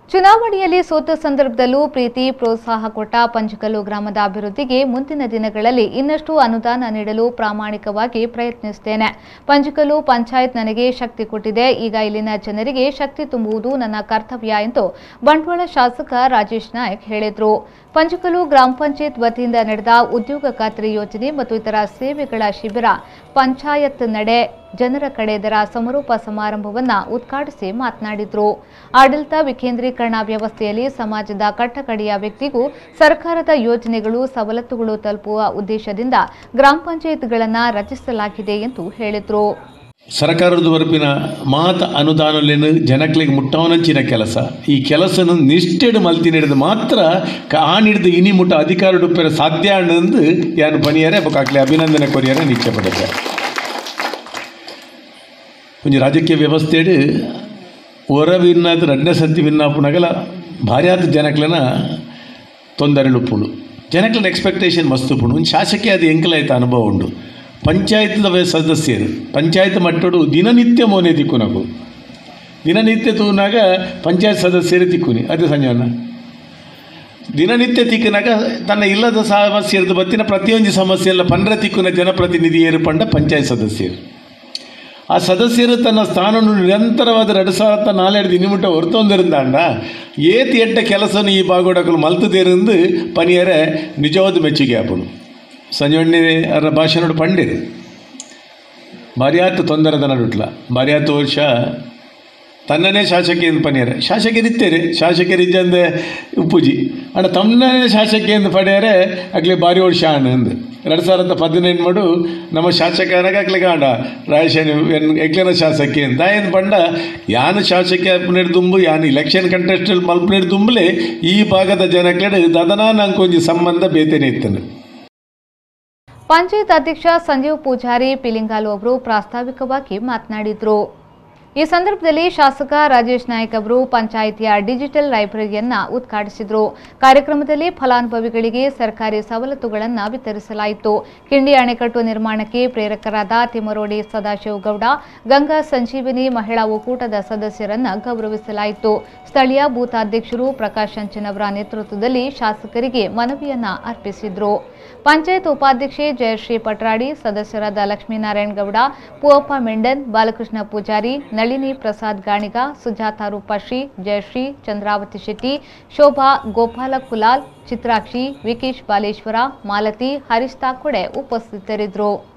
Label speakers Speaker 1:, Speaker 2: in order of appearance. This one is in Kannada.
Speaker 1: ಚುನಾವಣೆಯಲ್ಲಿ ಸೋತ ಸಂದರ್ಭದಲ್ಲೂ ಪ್ರೀತಿ ಪ್ರೋತ್ಸಾಹ ಕೊಟ್ಟ ಪಂಚಕಲ್ಲು ಗ್ರಾಮದ ಅಭಿವೃದ್ಧಿಗೆ ಮುಂದಿನ ದಿನಗಳಲ್ಲಿ ಇನ್ನಷ್ಟು ಅನುದಾನ ನೀಡಲು ಪ್ರಾಮಾಣಿಕವಾಗಿ ಪ್ರಯತ್ನಿಸುತ್ತೇನೆ. ಪಂಚಕಲ್ಲು ಪಂಚಾಯತ್ ನನಗೆ ಶಕ್ತಿ ಕೊಟ್ಟಿದೆ. ಈಗ ಇಲ್ಲಿನ ಜನರಿಗೆ ಶಕ್ತಿ ತುಂಬುವುದು ನನ್ನ ಕರ್ತವ್ಯ ಎಂದು ಬಂಟ್ವಾಳ ಶಾಸಕ ರಾಜೇಶ್ ನಾಯ್ಕ್ ಹೇಳಿದರು. ಪಂಚಕಲ್ಲು ಗ್ರಾಮ ಪಂಚಾಯತ್ ವತಿಯಿಂದ ನಡೆದ ಉದ್ಯೋಗ ಖಾತ್ರಿ ಯೋಜನೆ ಮತ್ತು ಇತರ ಸೇವೆಗಳ ಶಿಬಿರ ಪಂಚಾಯತ್ ನಡೆ ಜನರ ಕಡೆ ಇದರ ಸಮಾರೋಪ ಸಮಾರಂಭವನ್ನು ಉದ್ಘಾಟಿಸಿ ಮಾತನಾಡಿದರು. ಆಡಳಿತ ವಿಕೇಂದ್ರೀಕರಣ ವ್ಯವಸ್ಥೆಯಲ್ಲಿ ಸಮಾಜದ ಕಟ್ಟಕಡೆಯ ವ್ಯಕ್ತಿಗೂ ಸರ್ಕಾರದ ಯೋಜನೆಗಳು ಸವಲತ್ತುಗಳು ತಲುಪುವ ಉದ್ದೇಶದಿಂದ ಗ್ರಾಮ ಪಂಚಾಯತ್ಗಳನ್ನು ರಚಿಸಲಾಗಿದೆ ಎಂದು ಹೇಳಿದರು.
Speaker 2: ಸರ್ಕಾರದ ವರಪಿನ ಮಾತ ಅನುದಾನಲೇನು ಜನಗಳಿಗೆ ಮುಟ್ಟವನಂಚಿನ ಕೆಲಸ ಈ ಕೆಲಸನ ನಿಷ್ಠೆಡು ಮಲ್ತಿ ನಡೆದು ಮಾತ್ರ ಆ ಹಿಡಿದು ಇನಿ ಮುಟ್ಟ ಅಧಿಕಾರ ಡುಪ್ಪರ ಸಾಧ್ಯ ಅನ್ನೊಂದು ಯಾನು ಪಣಿಯರೆ ಬೊಕ್ಕಾಗ್ಲಿ ಅಭಿನಂದನೆ ಕೊರಿಯರೆ ನಿಶ್ಚಯ ಪಡುತ್ತೆ. ಒಂಜಿ ರಾಜಕೀಯ ವ್ಯವಸ್ಥೆಡು ಹೊರ ವಿನ್ನಾದ ಎರಡನೇ ಸರ್ತಿ ವಿನ್ನಾಪುನಗಲ ಭಾರಿ ಆದ ಜನಕ್ಲನ ತೊಂದರೆಳುಪ್ಪುಡು ಜನಕ್ಲನ ಎಕ್ಸ್ಪೆಕ್ಟೇಷನ್ ಮಸ್ತ್ ಉಪ್ಪುಂಡು. ಒಂದು ಶಾಸಕಿ ಅದು ಎಂಕಲಾಯ್ತು ಅನುಭವ ಉಂಡು. ಪಂಚಾಯತ್ ಸದಸ್ಯರು ಪಂಚಾಯತ್ ಮಟ್ಟಡು ದಿನನಿತ್ಯ ಮೋನೆ ತಿಕ್ಕುನಗು ದಿನನಿತ್ಯ ತೂನಾಗ ಪಂಚಾಯತ್ ಸದಸ್ಯರು ತಿಕ್ಕುನಿ ಅದು ಸಂಜಾನ ದಿನನಿತ್ಯ ತಿಕ್ಕನಾಗ ತನ್ನ ಇಲ್ಲದ ಸಮಸ್ಯೆರದು ಬತ್ತಿನ ಪ್ರತಿಯೊಂದು ಸಮಸ್ಯೆ ಎಲ್ಲ ಪಂಡ್ರ ತಿಕ್ಕುನ ಜನಪ್ರತಿನಿಧಿಯರು ಪಂಡ ಪಂಚಾಯತ್ ಸದಸ್ಯರು. ಆ ಸದಸ್ಯರು ತನ್ನ ಸ್ಥಾನವನ್ನು ನಿರಂತರವಾದ 2004 ದಿನಮುಟ್ಟ ಹೊರತೊಂದಿರುಂದಾಂಡ ಏತಿ ಎಡ್ಡ ಕೆಲಸವನ್ನು ಈ ಬಾಗೋಡಕಲು ಮಲ್ತದೇರಿಂದ ಪನಿಯರೆ ನಿಜವಾದ ಮೆಚ್ಚುಗೆ ಆಪುನು. ಸಂಜೆ ಅವರ ಭಾಷೆ ಪಂಡಿರು ಭಾರಿಯಾತ ತೊಂದರೆದ ನಡುಟ್ಲ ಭಾರಿಯಾತ ವರ್ಷ ತನ್ನನೇ ಶಾಸಕಿಯಿಂದ ಪನಿಯರೆ ಶಾಸಕರಿತ್ತೇರೆ ಶಾಸಕರಿಜ್ಜಂದೆ ಉಪ್ಪುಜಿ ಅಣ್ಣ ತಮ್ಮನೇ ಶಾಸಕಿಯಿಂದ ಪಡೆಯರೆ ಆಗ್ಲಿ ಭಾರಿ ವರ್ಷ ಅಣ್ಣಂದು 2018 ಮಡು ನಮ್ಮ ಶಾಸಕರಾಗ ಆಗ್ಲಿ ಕಾಂಡ ರಾಯಶಾನಿ ಎಗ್ಲನ ಶಾಸಕಿ ಅಂತ ಏನು ಪಂಡ ಯಾನು ಶಾಸಕಿ ಅಪ್ಪನೇಡು ದುಂಬು ಯಾನು ಇಲೆಕ್ಷನ್ ಕಂಟೆಸ್ಟಲ್ಲಿ ಮಲ್ಪನೇಡು ದುಂಬಲೆ ಈ ಭಾಗದ ಜನಕ್ಲೆಡು ದದನಾ ನಂಗೆ ಕೊಂಚ ಸಂಬಂಧ ಬೇತೇನೆ ಇತ್ತನು.
Speaker 1: ಪಂಚಾಯತ್ ಅಧ್ಯಕ್ಷ ಸಂಜೀವ್ ಪೂಜಾರಿ ಪಿಲಿಂಗಾಲು ಅವರು ಪ್ರಾಸ್ತಾವಿಕವಾಗಿ ಮಾತನಾಡಿದರು. ಈ ಸಂದರ್ಭದಲ್ಲಿ ಶಾಸಕ ರಾಜೇಶ್ ನಾಯ್ಕ್ ಅವರು ಪಂಚಾಯಿತಿಯ ಡಿಜಿಟಲ್ ಲೈಬ್ರರಿಯನ್ನು ಉದ್ಘಾಟಿಸಿದರು. ಕಾರ್ಯಕ್ರಮದಲ್ಲಿ ಫಲಾನುಭವಿಗಳಿಗೆ ಸರ್ಕಾರಿ ಸವಲತ್ತುಗಳನ್ನು ವಿತರಿಸಲಾಯಿತು. ಕಿಂಡಿ ಅಣೆಕಟ್ಟು ನಿರ್ಮಾಣಕ್ಕೆ ಪ್ರೇರಕರಾದ ತಿಮ್ಮರೋಡಿ ಸದಾಶಿವಗೌಡ, ಗಂಗಾ ಸಂಜೀವಿನಿ ಮಹಿಳಾ ಒಕ್ಕೂಟದ ಸದಸ್ಯರನ್ನು ಗೌರವಿಸಲಾಯಿತು. ಸ್ಥಳೀಯ ಬೂತ್ ಅಧ್ಯಕ್ಷರು ಪ್ರಕಾಶ್ ಚಂಚನ್ ಅವರ ನೇತೃತ್ವದಲ್ಲಿ ಶಾಸಕರಿಗೆ ಮನವಿಯನ್ನು ಅರ್ಪಿಸಿದರು. ಪಂಚಾಯತ್ ಉಪಾಧ್ಯಕ್ಷೆ ಜಯಶ್ರೀ ಪಟ್ರಾಡಿ, ಸದಸ್ಯರಾದ ಲಕ್ಷ್ಮೀನಾರಾಯಣ ಗೌಡ, ಪೂವಪ್ಪ ಮೆಂಡನ್, ಬಾಲಕೃಷ್ಣ ಪೂಜಾರಿ, ನಳಿನಿ ಪ್ರಸಾದ್ ಗಾಣಿಗ, ಸುಜಾತ ರೂಪಶ್ರೀ, ಜಯಶ್ರೀ, ಚಂದ್ರಾವತಿ ಶೆಟ್ಟಿ, ಶೋಭಾ, ಗೋಪಾಲ ಕುಲಾಲ್, ಚಿತ್ರಾಕ್ಷಿ, ವಿಕೇಶ್ ಬಾಲೇಶ್ವರ, ಮಾಲತಿ, ಹರೀಶ್ ತಾಕೋಡೆ ಉಪಸ್ಥಿತರಿದ್ದರು.